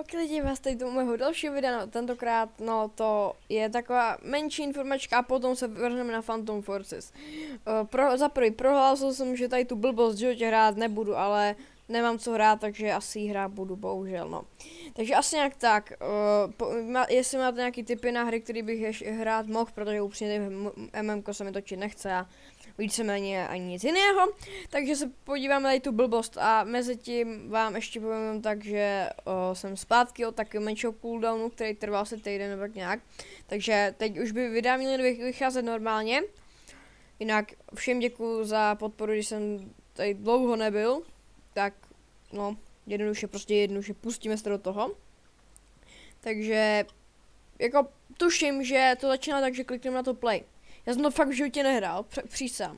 Ok lidi, vás tady do mého dalšího videa, no, tentokrát, no to je taková menší informačka a potom se vrhneme na Phantom Forces. Za prvý prohlásil jsem, že tady tu blbost v životě hrát nebudu, ale nemám co hrát, takže asi ji hrát budu, bohužel, no. Takže asi nějak tak, jestli máte nějaký tipy na hry, který bych ještě hrát mohl, protože upřímně MMko se mi točit nechce a víceméně ani nic jiného, takže se podíváme tady tu blbost a mezi tím vám ještě povím tak, že jsem zpátky od takového menšího cooldownu, který trval asi týden nebo tak nějak, takže teď už by videa měly vycházet normálně. Jinak všem děkuju za podporu, když jsem tady dlouho nebyl, tak no jednoduše pustíme se do toho. Takže jako tuším, že to začíná tak, že klikneme na to play. Já jsem to fakt v životě nehrál, přísám.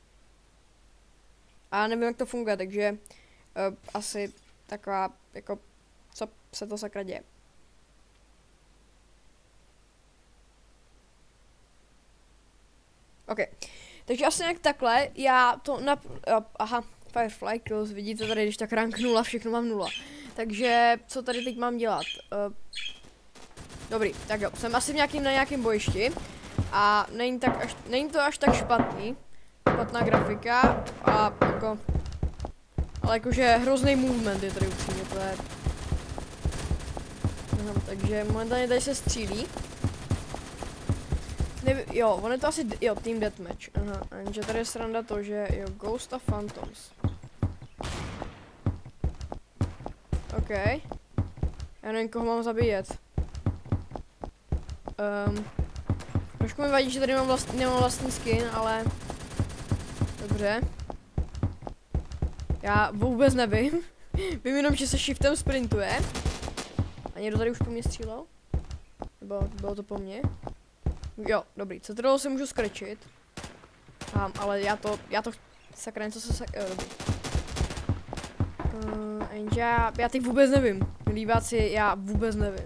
A nevím, jak to funguje, takže asi taková, jako, co se to sakra děje. OK, takže asi nějak takhle, já to aha, Firefly Kills, vidíte tady, když tak rank 0, všechno mám 0. Takže, co tady teď mám dělat? Dobrý, tak jo, jsem asi na nějakém bojišti. A není to až tak špatná grafika a jako, ale jakože hrozný movement je tady upřímně, to je. Aha, takže momentálně tady se střílí. Jo, on je to asi, jo, Team Deathmatch, aha, jenže tady je sranda to, že jo, Ghost of Phantoms. OK. Já nevím, koho mám zabíjet. Trošku mi vadí, že tady nemám vlastní skin, ale dobře. Já vůbec nevím. Vím jenom, že se shiftem sprintuje. A někdo tady už po mně střílel? Nebo bylo to po mně? Jo, dobrý, CTRL se můžu skrčit. Ale já to sakra něco se dobrý. Jenže já teď vůbec nevím. Milíváci, já vůbec nevím.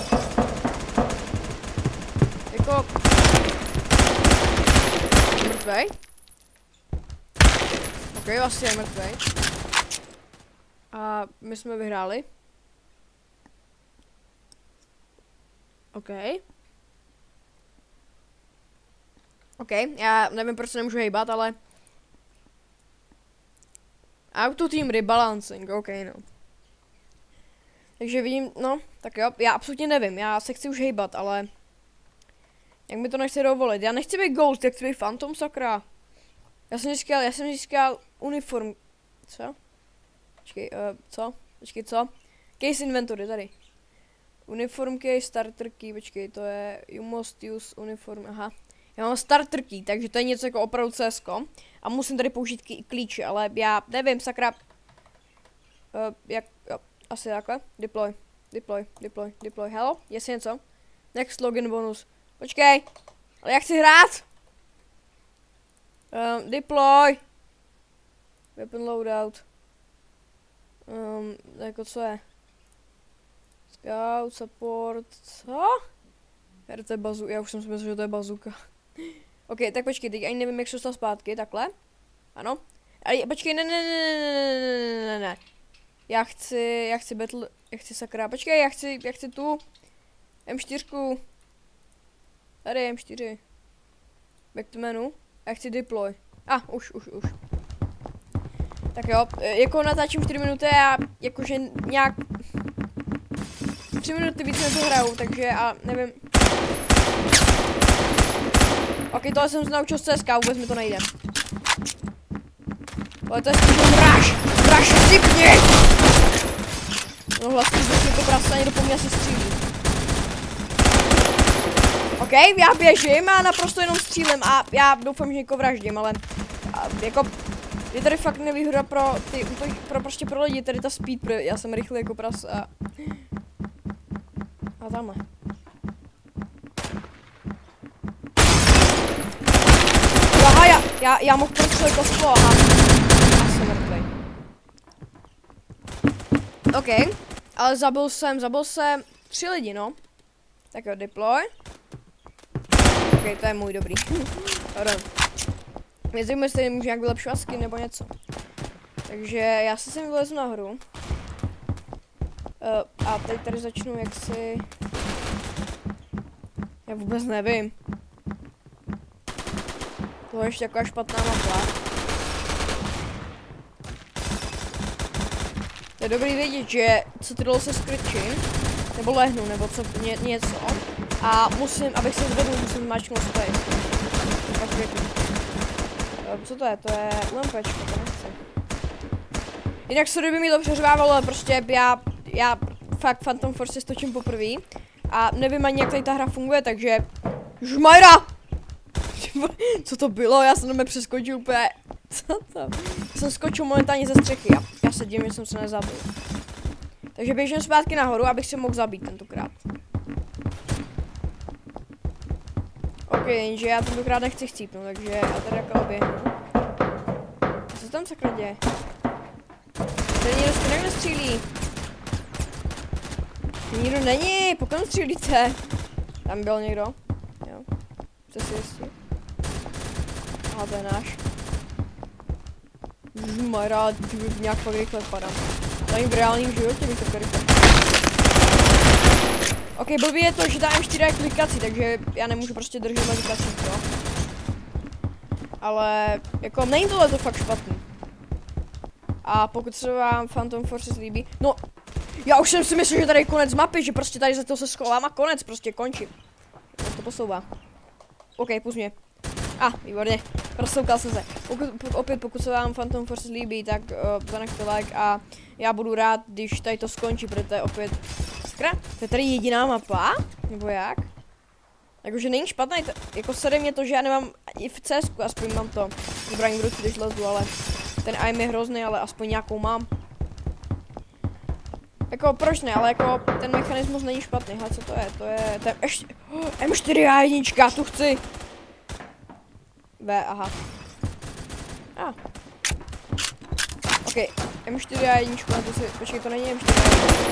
Jako mrtvej? Ok, asi je mrtvej. A my jsme vyhráli. OK. OK, já nevím, proč se nemůžu hejbat, ale Auto Team Rebalancing, OK, no. Takže vidím, no, tak jo, já absolutně nevím, já se chci už hejbat, ale jak mi to nechce dovolit, já nechci být Ghost, jak chci být Phantom, sakra. Já jsem získal uniform, co? Počkej, co? Počkej, co? Case inventory, tady. Uniform case, starter key, počkej, to je, you must use uniform, aha. Já mám starter key, takže to je něco jako opravdu CSko. A musím tady použít klíče, ale já nevím, sakra. Jak, jo, asi takhle. Deploy, hello, jestli něco. Next login bonus. Počkej, ale já chci hrát. Deploy. Weapon loadout. Jako co je? Scout, support, co? To je bazuka, já už jsem si myslel, že to je bazuka. OK, tak počkej, teď ani nevím, jak se dostal zpátky, takhle. Ano. Ale počkej, ne. Já chci battle, já chci sakra, počkej, já chci tu M4. Tady M4. Back to menu. Já chci deploy. Už. Tak jo, jako natáčím 4 minuty a jakože nějak 3 minuty víc na to hraju, takže a nevím. OK, tohle jsem se naučil z CSK, vůbec mi to nejde. Ale to je spíš mráž, sypni! No vlastně, když mi to prasa ani do po mě se střílí. OK, já běžím a naprosto jenom střílím a já doufám, že někoho vraždím, ale jako je tady fakt nevýhoda pro lidi, tady ta speed, já jsem rychlý jako pras a tamhle. Aha, já mohl prostřelit to sklo, aha. A jsem mrtvej. OK, ale zabil jsem 3 lidi, no. Tak jo, deploy. OK, to je můj dobrý. Mě zajímavé, jestli můžu nějak vylepšovat skin nebo něco. Takže já si sem vylezu nahoru. A teď tady začnu jaksi... Já vůbec nevím. To je ještě taková špatná mapa. Je dobrý vědět, že co tyhle se skrčím, nebo lehnu, nebo co, něco. A musím, abych se zvedl, musím mačknout space. Co to je? To je UMPčko, to nechci. Jinak sorry, by mi to přeřvávalo, ale prostě já fakt Phantom Forces točím poprvé. A nevím ani jak tady ta hra funguje, takže... Žmajra! Co to bylo? Já jsem tam přeskočil úplně... Co to? Já jsem skočil momentálně ze střechy a já se divím, že jsem se nezabil. Takže běžím zpátky nahoru, abych se mohl zabít tentokrát. Ok, jenže já tentokrát nechci chcípnout, takže já tady jako oběhnu. Co tam sakra děje? Tady někdo stejně nestřílí. Nikdo není, pokud střílíte. Tam byl někdo? Jo. Chce si jistí. Aha, to je náš. Žmajra, nějak fakt rychle padám. Tady v reálném životě bych to rychle. Ok, blbý je to, že ta M4 je klikací, takže já nemůžu prostě držet na klikací, jo. Ale jako není tohle to fakt špatný. A pokud se vám Phantom Forces líbí, no já už jsem si myslel, že tady je konec mapy, že prostě tady za to se schovám a konec, prostě končím. To posouvá. Ok, pust mě. Výborně, prosoukal jsem se. Pokud se vám Phantom Forces líbí, tak zanechte like a já budu rád, když tady to skončí, protože opět... Skra, to je tady jediná mapa? Nebo jak? Jakože není špatný, jako sere mě to, že já nemám i v CSku, aspoň mám to zbraň v ruce, když lezu, ale ten aim je hrozný, ale aspoň nějakou mám. Jako proč ne, ale jako ten mechanismus není špatný, hele co to je, to je ještě, M4A1, tu chci. Aha. Ok, M4A1, to si, počkej, to není M4A1.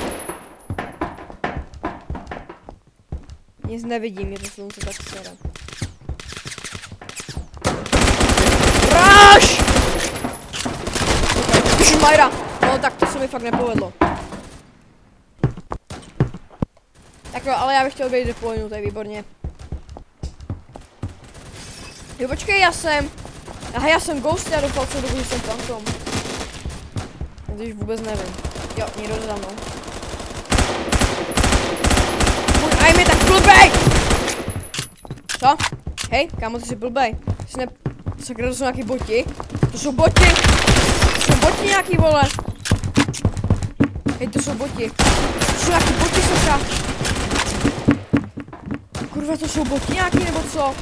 Nic nevidím, je to slunce tak sere. Ráš! Šmajra! No tak to se mi fakt nepovedlo. Tak jo, ale já bych chtěl být deploynu, to je výborně. Jo, počkej, já jsem Ghost, já doufal jsem dobu, že jsem Phantom. Když vůbec nevím. Jo, někdo za mnou. Můj aim je tak blbej! Co? Hej, kámo, ty jsi blbej. Sakra, to jsou nějaký boti. To jsou boti! To jsou boti nějaký, vole! Hej, to jsou boti. To jsou nějaký boti, sakra! Kurva, to jsou boti nějaký, nebo co?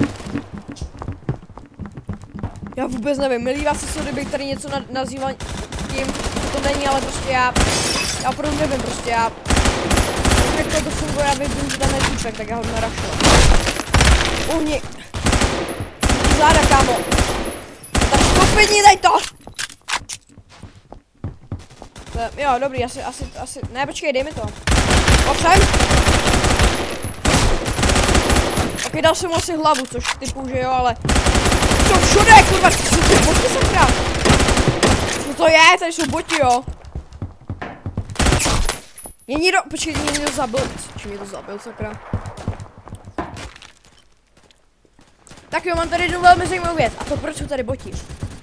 Já vůbec nevím, milí vás se, kdyby tady něco nazýval tím, to není, ale prostě já opravdu nevím, prostě já jak to funguje, já vím, že tam je týpek, tak já ho narašla. Uhni! Záda, kámo! Tak stupidní, dej to! Jo, dobrý, asi, ne, počkej, dej mi to. Opřem! Ok, dal jsem mu asi hlavu, což typu, že jo, ale... Co všude, kurva, co jsou ty boti, sakra? Co to je? Tady jsou boti, jo. Mě někdo, počkej, mě někdo zabil. Či mě to zabil, sakra? Tak jo, mám tady jednu velmi zajímavou věc. A to proč jsou tady boti?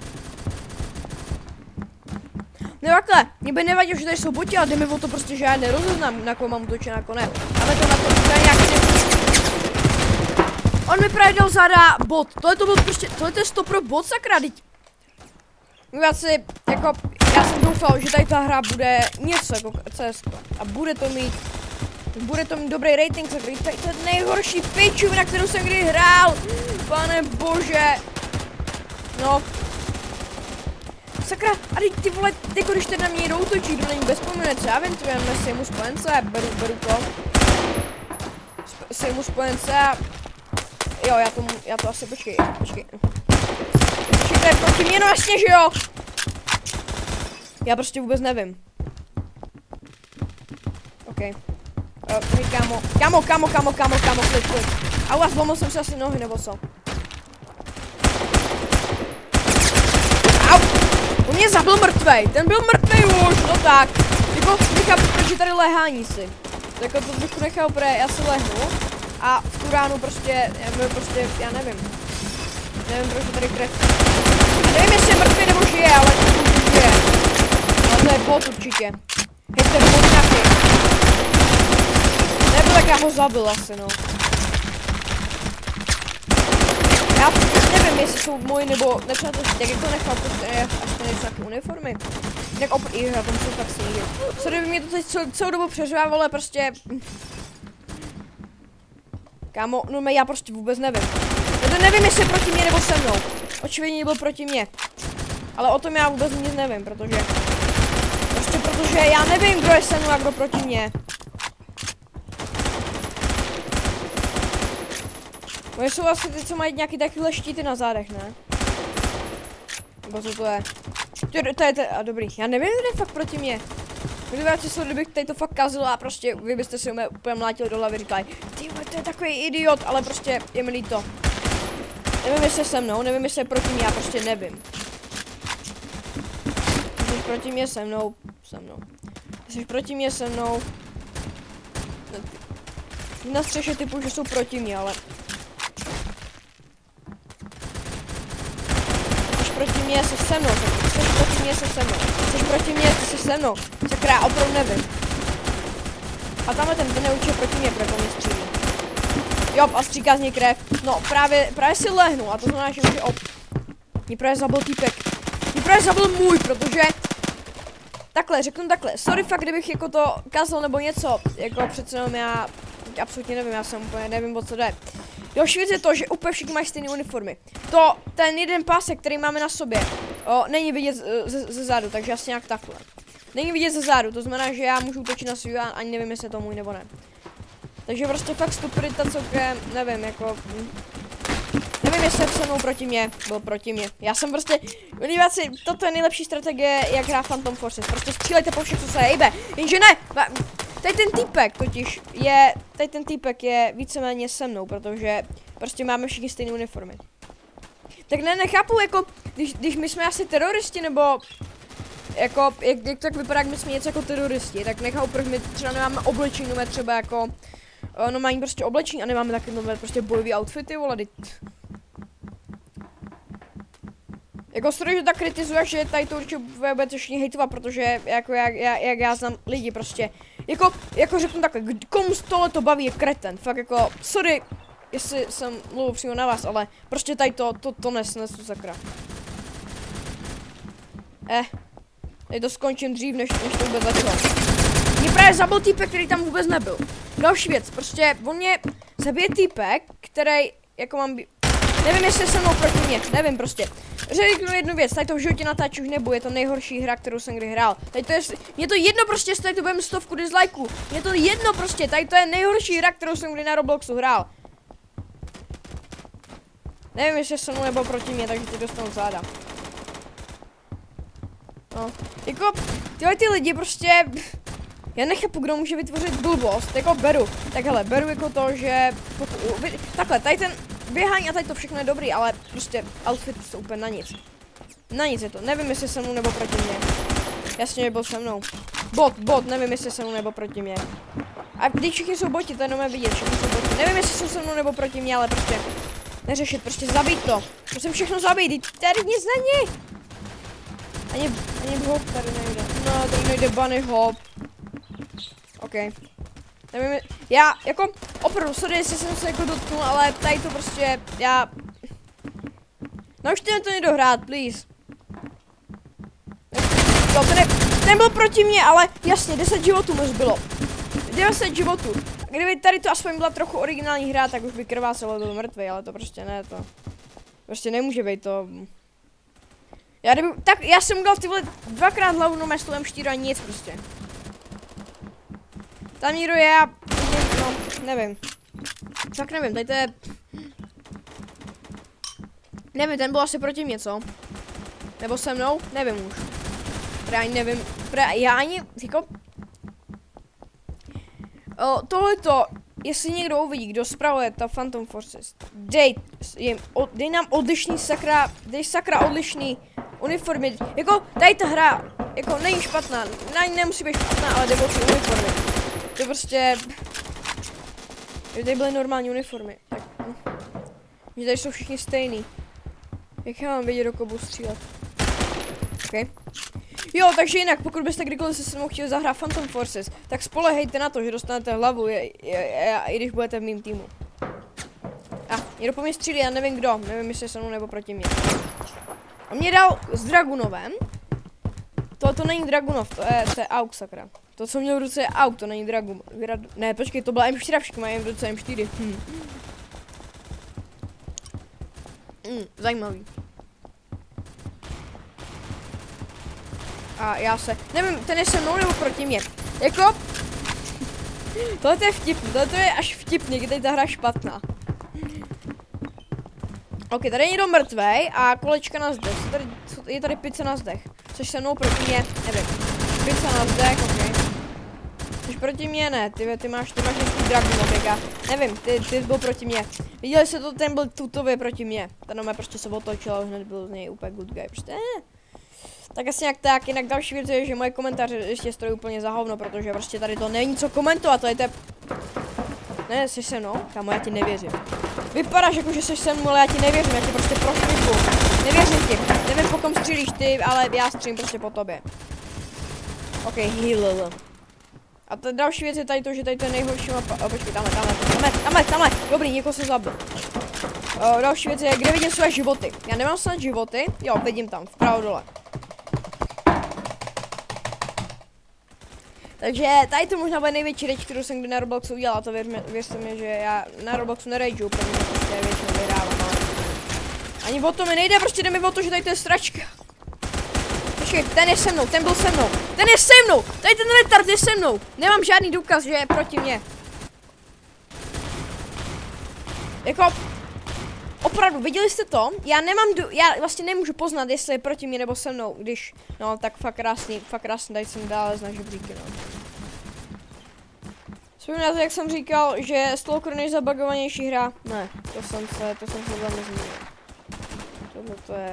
No takhle, mě by nevadilo, že tady jsou boti, ale jde mi o to prostě, že já nerozeznám, na koho mám útočit, na koho ne. Ale to na to je nějaký... On mi právě dal záda bot, tohle to byl prostě, tohle je 100% bot, sakra, teď. Já jsem doufal, že tady ta hra bude něco jako CS a bude to mít dobrý rating, sakra, to je nejhorší piču, na kterou jsem kdy hrál, pane bože. No. Sakra, a teď ty vole, jako když teď na mě jdou útočí, kdo není bezpomenec, já vím, sejmu spojence, beru to. Sejmu spojence a... Jo, já to asi, počkej. Počkej, to je proti mě, no jasně, že jo! Já prostě vůbec nevím. Ok. Kámo, klid. A zlomil jsem si asi nohy, nebo co? Au! On mě zabil mrtvej, ten byl mrtvej už, no tak. Ty Jako nechápu, proč je tady léhání si. Jako to bych nechal úplně, já si lehnu a v tu ránu prostě, já nevím. Nevím, proč je tady krev. A nevím, jestli je mrtvý nebo žije, ale to žije. Ale to je bot určitě. Hej, to je bot nějaký. Nebo tak já ho zabil asi, no. Já nevím, jestli jsou moji nebo nepřátelští, tak jak to nechal, prostě až to nejsou taky uniformy. Tak já tam jsou fakt sníhy. Sorry, by mě to teď celou dobu přeřvávalo, ale prostě... Kámo, no já prostě vůbec nevím. Já to nevím, jestli je proti mě nebo se mnou. Očividně byl proti mě. Ale o tom já vůbec nic nevím, protože... Prostě protože já nevím, kdo je se mnou a kdo proti mě. Oni jsou asi ty, co mají nějaký takovýhle štíty na zádech, ne? Nebo co to je? To je a dobrý, já nevím, kdo je fakt proti mě. Kdybyste jsou, kdybych tady to fakt kazil a prostě vy byste si úplně mlátili do hlavy, říkali, ty to je takový idiot, ale prostě je mi líto. Nevím, jestli se mnou, nevím, jestli je proti mě, já prostě nevím. Jsi proti mě, se mnou. Jsi proti mě, se mnou. Na střeše typu, že jsou proti mě, ale... Jsi proti mě, jsi se mnou, jsi proti mě, jsi se mnou. Jsi proti mě, jsi se mnou. Sakra, já opravdu nevím. A tamhle ten neučil proti mě, protože mě střílí. Jo, a stříká z něj krev. No, právě si lehnu a to znamená, že může mě právě zabil týpek. Mě právě zabil můj, protože... Takhle, řeknu takhle. Sorry fakt, kdybych jako to kazal nebo něco. Jako přece jenom já absolutně nevím, já jsem úplně nevím, o co jde. Další věc je to, že úplně všichni mají stejné uniformy. Ten jeden pásek, který máme na sobě, není vidět ze zádu, takže asi nějak takhle. Není vidět ze zádu, to znamená, že já můžu útočit na svůj a ani nevím, jestli je to můj nebo ne. Takže prostě fakt stupidita celkem, nevím, jako... Nevím, jestli se mnou proti mě, byl proti mě. Já jsem prostě, diváci, toto je nejlepší strategie, jak hrát Phantom Forces. Prostě střílejte po všech, co se hejbe. Jenže ne, tady ten týpek je víceméně se mnou, protože prostě máme všichni stejné uniformy. Tak nechápu, jako, když my jsme asi teroristi, nebo jako, jak tak vypadá, jak my jsme něco jako teroristi, tak nechápu, proč my třeba nemáme oblečení, máme třeba jako, no mají prostě oblečení a nemáme taky nové prostě bojové outfity, vole, Jako sorry, že tak kritizuješ, že tady to určitě bude všichni hejtovat, protože jako jak já znám lidi prostě. Jako řeknu takhle, komu z tohle to baví je kreten, fakt jako, sorry, jestli jsem mluvil přímo na vás, ale prostě tady to nesnesu, sakra. Tady to skončím dřív, než to vůbec začalo. Mě právě zabil týpek, který tam vůbec nebyl. Další věc, prostě on mě zabije týpek, který jako mám nevím, jestli se mnou proti mě, nevím prostě. Řeknu jednu věc, tady to v životě natáčet už nebude, je to nejhorší hra, kterou jsem kdy hrál. Tady to je, mě to jedno prostě, jestli tady to budeme 100 dislikeů. Mě to jedno prostě, tady to je nejhorší hra, kterou jsem kdy na Robloxu hrál. Nevím, jestli se mnou nebo proti mě, takže ti dostanu záda. No, jako, ty lidi prostě, já nechápu, kdo může vytvořit blbost, jako beru. Tak hele, beru jako to, že, takhle, tady ten běhání a tady to všechno je dobrý, ale prostě outfity jsou úplně na nic. Na nic je to, nevím, jestli se mnou nebo proti mě. Jasně, že byl se mnou. Bot, nevím, jestli se mnou nebo proti mě. A když všichni jsou boti, to jenom je vidět, všichni jsou boti. Nevím, jestli jsou se mnou nebo proti mě, ale prostě neřešit, prostě zabít to. Musím všechno zabít, tady nic není. Ani hop tady nejde. No, tady nejde bunny hop. OK. Nevím, já jako opravdu, sorry, jestli jsem se jako dotknul, ale tady to prostě, naučte to nedohrát, please. Jo, ten byl proti mně, ale jasně, 10 životů mu zbylo. 10 životů. Kdyby tady to aspoň byla trochu originální hra, tak už by krvásel byl mrtvý, ale to prostě ne, to prostě nemůže být to. Já jsem udělal ty vole dvakrát hlavu, no mestovém štíru a nic prostě. Tam někdo je a... no, nevím. Tak nevím, tady to je... Nevím, ten byl asi proti mě, co? Nebo se mnou? Nevím už. Já ani nevím, já ani, jako... Tohleto, jestli někdo uvidí, kdo spravuje ta Phantom Forces, dej nám odlišný sakra, dej sakra odlišný uniformy, jako tady ta hra jako není špatná, nemusí být špatná, ale jde o ty uniformy. To prostě, že tady byly normální uniformy, tak, že tady jsou všichni stejný. Jak já mám vědět, do koho budu střílet? Okay. Jo, takže jinak, pokud byste kdykoliv se mnou chtěli zahrát Phantom Forces, tak spolehejte na to, že dostanete hlavu, i když budete v mým týmu. Někdo po mě střílí, já nevím kdo, nevím jestli se mnou nebo proti mě. On mě dal s Dragunovem. To není Dragunov, to je AUK, sakra. To, co měl v ruce je AUK, to není Dragun. Ne, počkej, to byla M4, všichni mají v ruce M4. Zajímavý. A já se, nevím, ten je se mnou nebo proti mě. Jako, tohle je vtipný, tohle je až vtipný, když tady ta hra špatná. Ok, tady je někdo mrtvej a kolečka na zdech. Je tady pizza na zdech. Což se mnou proti mě, nevím. Pizza na zdech, ok. Což proti mě ne, ty máš nějaký Dragunovega. Nevím, ty byl proti mě. Viděli jste to, ten byl tutově proti mě. Ten mě prostě se otočil a hned byl z něj úplně good guy, prostě Tak asi nějak tak, jinak další věc je, že moje komentáře ještě stojí úplně za hovno, protože prostě tady to není co komentovat, to je Ne, jsi se mnou? Kámo, já ti nevěřím. Vypadáš jako, že jsi se mnou, ale já ti nevěřím, já ti prostě prošvihu. Nevěřím ti, nevím po kom střílíš ty, ale já střílím prostě po tobě. Ok, heal. A ta další věc je tady to, že tady to je nejhorší mapa. Počkej, tamhle, dobrý, někoho se zabil. Další věc je, kde vidím své životy. Já nemám snad životy, jo, vidím tam, vpravo dole. Takže tady to možná bude největší reč, kterou jsem kdy na Robloxu udělal, a to věřte mi, že já na Robloxu nerageu, protože prostě většinou vydávám, ale ani o to mi nejde, prostě jde mi o to, že tady to je sračka. Počkej, ten je se mnou, ten byl se mnou, ten je se mnou, tady ten retard je se mnou, nemám žádný důkaz, že je proti mně. Jako, opravdu, viděli jste to? Já vlastně nemůžu poznat, jestli je proti mě nebo se mnou, když, no tak fakt krásný, tady jsem dále z žebříky, no. Vzpomínáte, jak jsem říkal, že Stalker je zabagovanější hra? Ne, to jsem se vám nezmínil. To je...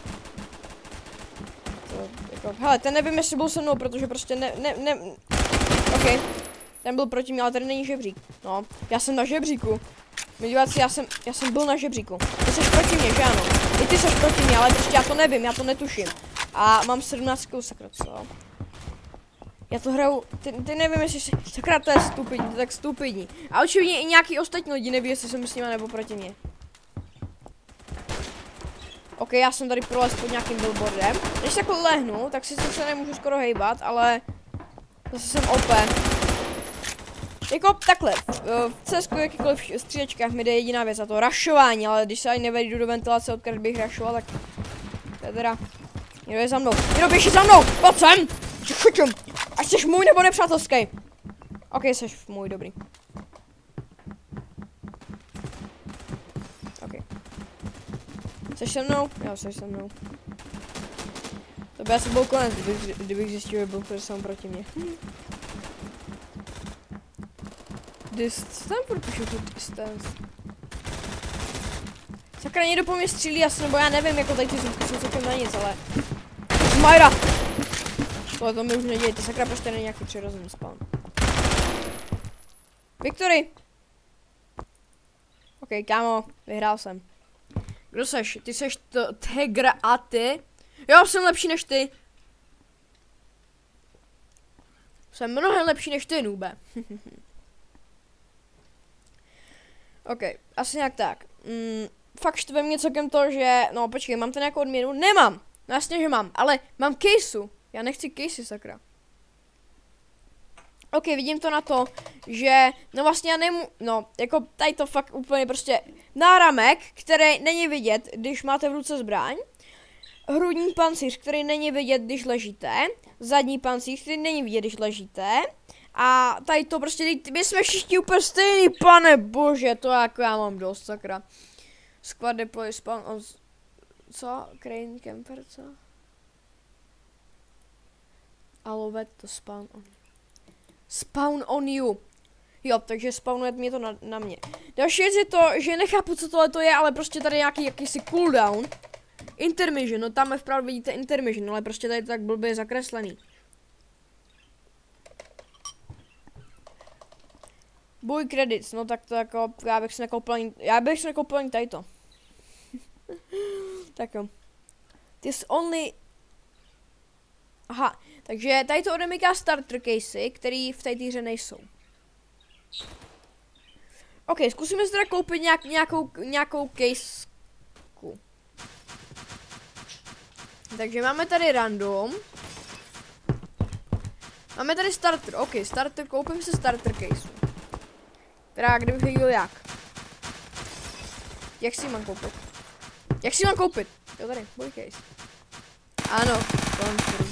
Jako, hele, ten nevím, jestli byl se mnou, protože prostě ok, ten byl proti mě, ale tady není žebřík, no, já jsem na žebříku. Diváci, já jsem byl na žebříku. Ty jsi proti mě, že ano? I ty jsi proti mě, ale prostě já to nevím, já to netuším. A mám 17 kg, sakra, co? Já to hraju, ty nevím, jestli si, sakra, to je stupidní, to je tak stupidní. A očividně i nějaký ostatní lidi neví, jestli jsem s nimi nebo proti mě. Ok, já jsem tady prolez pod nějakým billboardem. Když takhle lehnu, tak si se nemůžu skoro hejbat, ale zase jsem OP. Jako takhle, v CSku jakýkoliv střílečkách mi jde jediná věc, a to rašování, ale když se ani nevejdu do ventilace, odkud bych rašoval, tak to je teda, někdo je za mnou, někdo běží za mnou, pojď sem, tě chytím, ať jsi můj nebo nepřátelský. Ok, jsi můj, dobrý. Ok. Jsi se mnou? Jo, jsi se mnou. To by asi byl konec, kdybych zjistil, že byl sám proti mě. Co tam furt píšu tu distance? Sakra, někdo po mě střílí asi, nebo já nevím, jako tady ty zvuky jsou celkem na nic, ale... Majra! Tohle to mi už nedějte, sakra, proč tady není nějaký přirozený spawn. Victory! Ok, kámo, vyhrál jsem. Kdo seš? Ty seš Tegra a ty? Jo, jsem lepší než ty. Jsem mnohem lepší než ty, nube. Ok, asi nějak tak. Fakt štve mě celkem to, že... No počkej, mám to nějakou odměnu? Nemám! No jasně, že mám, ale mám caseu. Já nechci casey, sakra. Ok, vidím to na to, že... No vlastně já no, jako tady to fakt úplně prostě... Náramek, který není vidět, když máte v ruce zbraň. Hrudní pancíř, který není vidět, když ležíte. Zadní pancíř, který není vidět, když ležíte. A tady to prostě, my jsme všichni úplně stejný, pane bože, to jako já mám dost, sakra. Squad deploy spawn on... Co? Crane camper, co? Alovet to spawn on... Spawn on you. Jo, takže spawnuje mě to na mě. Další věc je to, že nechápu, co tohle to je, ale prostě tady nějaký jakýsi cooldown. Intermission, no tam vpravo vidíte intermission, ale prostě tady to tak blbě zakreslený. Buy credits, no tak to jako, já bych si nekoupil ani tady to. Tak jo. This only... Aha, takže tady to odemyká starter casey, který v té hře nejsou. OK, zkusíme si teda koupit nějakou caseku. Takže máme tady random. Máme tady starter, OK, starter, koupím si starter case. Teda kdybych věděl jak. Jak si mám koupit? Jak si mám koupit? Jo tady, buy case. Ano, konfirm.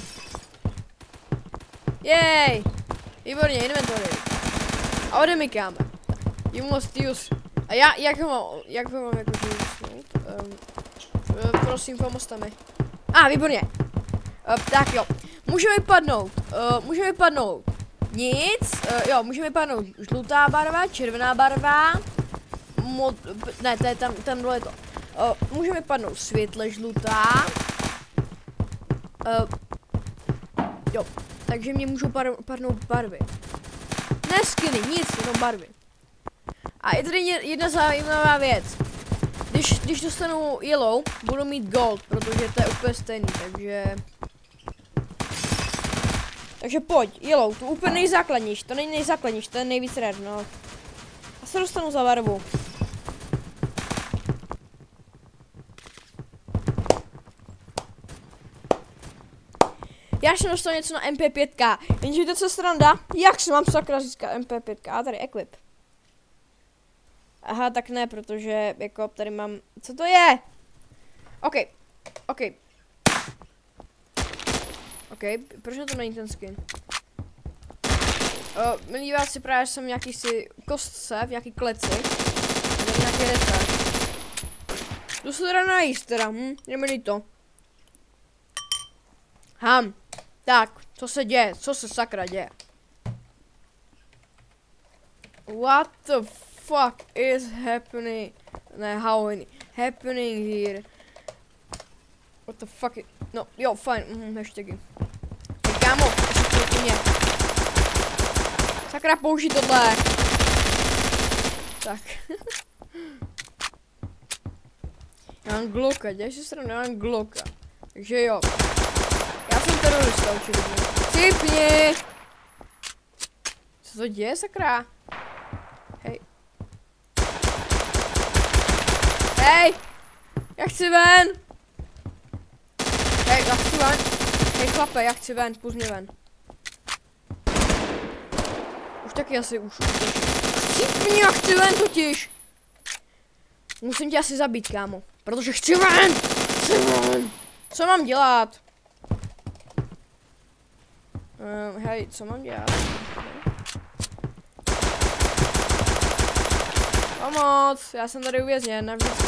Jej! Výborně, inventory. A odemykáme. You must use. A já, jak ho mám jako usnout? Prosím, pomozte mi. Výborně. Tak jo. Může vypadnout nic. Jo, může vypadnout žlutá barva, červená barva. Ne, to je tam dole to. Může vypadnout světle žlutá. Jo, takže mě můžou padnout barvy. Ne skiny, nic, jenom barvy. A je tady jedna zajímavá věc. Když dostanu yellow, budu mít gold, protože to je úplně stejný, takže pojď, yellow, to úplně nejzákladnější, to není nejzákladnější, to je nejvíc rare, no. A se dostanu za barvu. Já jsem dostal něco na MP5K, jenže to co sranda, jak se mám sakra získat MP5K, a tady equip. Aha, tak ne, protože jako tady mám, co to je? OK, proč to není ten skin? Milí diváci, právě jsem nějaký si kostce, v nějaký kleci, nebo nějaký retard. Jdu se teda najíst teda, jdeme to. Tak, co se děje, co se sakra děje? What the fuck is happening? Ne, happening here? What the fuck is... No, jo, fajn, hashtagy. Hej, kámo, ještě mě. Sakra, použij tohle. Tak. Já mám Glocka, děláš si stranu, já mám Glocka. Takže jo. Já jsem terorista, očividně. Cipni! Co to děje, sakra? Hej. Hej! Já chci ven! Hej, já chci ven! Hej, chlape, já chci ven, pust mě ven. Už taky asi už. Cipni, já chci ven totiž! Musím tě asi zabít, kámo. Protože chci ven! Chci ven! Co mám dělat? Hej, co mám dělat? Pomoc, já jsem tady uvězněn, navždycky.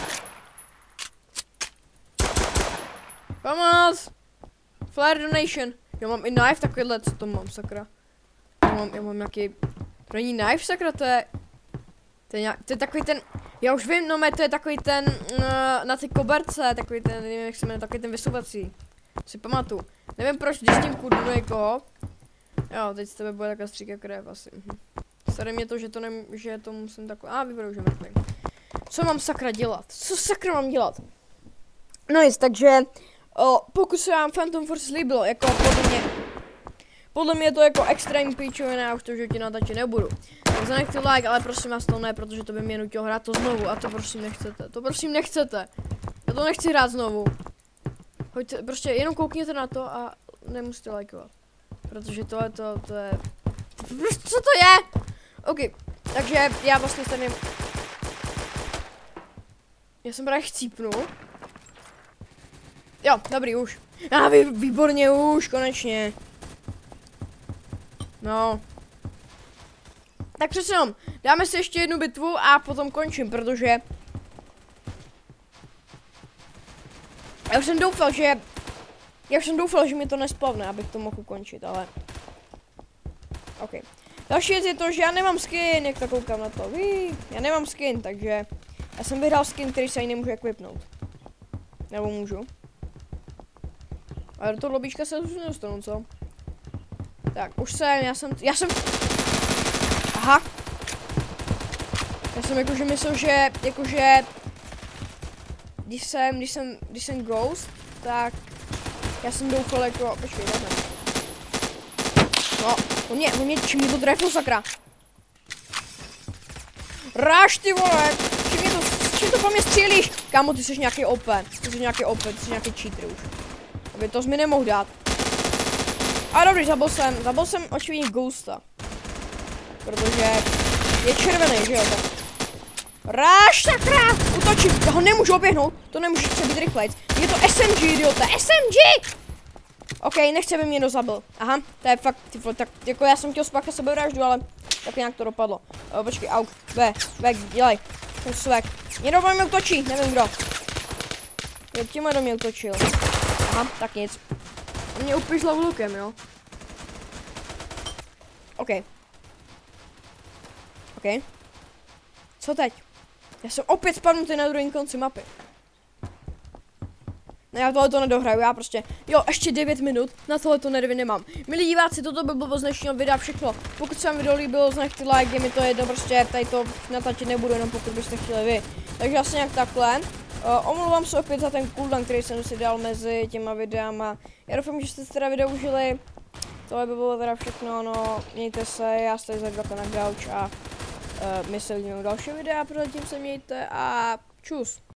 Pomoc! Flare donation. Já mám i knife takovýhle, co to mám, sakra? Já mám nějaký... To není knife, sakra, to je takový ten... Já už vím, no to je takový ten... na ty koberce, takový ten, nevím jak se jmenuje, takový ten vysouvací. Si pamatuju. Nevím proč, když tím kudu do někoho. Jo, teď z tebe bude taková stříka krev asi. Staré mě to, že to musím takhle... vypadá, že mrtvý. Co mám sakra dělat? Co sakra mám dělat? No nic, takže... pokud se vám Phantom Forces líbilo, jako podle mě to jako extrémní píčovina, já už to v životě natáčet nebudu. Tak zanechte like, ale prosím vás to ne, protože to by mě nutilo hrát to znovu a to prosím nechcete. To prosím nechcete. Já to nechci hrát znovu. Hoďte, prostě jenom koukněte na to a nemusíte lajkovat. Protože to je... Co to je? OK, takže já vlastně tady... Já jsem právě chcípnul. Jo, dobrý, už. Výborně, už, konečně. No. Tak přece jenom, dáme si ještě jednu bitvu a potom končím, protože... Já už jsem doufal, že mi to nesplavne, abych to mohl ukončit, ale... OK. Další věc je to, že já nemám skin, jak to koukám na to. Já nemám skin, takže... Já jsem vyhrál skin, který se ani nemůžu equipnout. Nebo můžu? Ale do toho lobíčka se už nedostanu, co? Tak, už jsem, já jsem... Aha. Já jsem jakože myslel, že, jakože... Když jsem Ghost, tak... Já jsem doufal jako... Počkej, ne. No, on mě čím mě to trefil, sakra? Ráž, ty vole! Čím to po mě střílíš? Kámo, ty jsi nějaký OP. Ty jsi nějaký cheater už. Aby to jsi mi nemohl dát. A dobrý, zabil jsem očividně Ghosta. Protože je červený, že jo? Tak. Ráž, sakra! Utočím, já ho nemůžu oběhnout. To nemůžu být rychlejc. Je to SMG, idiote, SMG! OK, nechci, aby mě někdo zabil. Aha, to je fakt, tak jako já jsem chtěl spáchat sebevraždu, ale tak nějak to dopadlo. Počkej, auk, V, dělej. Ten svek. Někdo do mě utočí, nevím kdo. Jo, tímhle do mě utočil. Aha, tak nic. On mě upišl lukem, jo. OK. Co teď? Já jsem opět spadnutý na druhém konci mapy. Ne, já tohle to nedohraju, já prostě, jo, ještě 9 minut, na tohle to nervy nemám. Milí diváci, toto by bylo z dnešního videa všechno. Pokud se vám video líbilo, značte like, je mi to jedno, prostě tady to natáčet nebudu, jenom pokud byste chtěli vy. Takže asi nějak takhle. Omlouvám se opět za ten cooldown, který jsem si dal mezi těma videama. Já doufám, že jste si teda video užili. Tohle by bylo teda všechno, no, mějte se, já se tady zagrata na gauč a my se uvidíme u dalšího videa, prozatím se mějte a čus.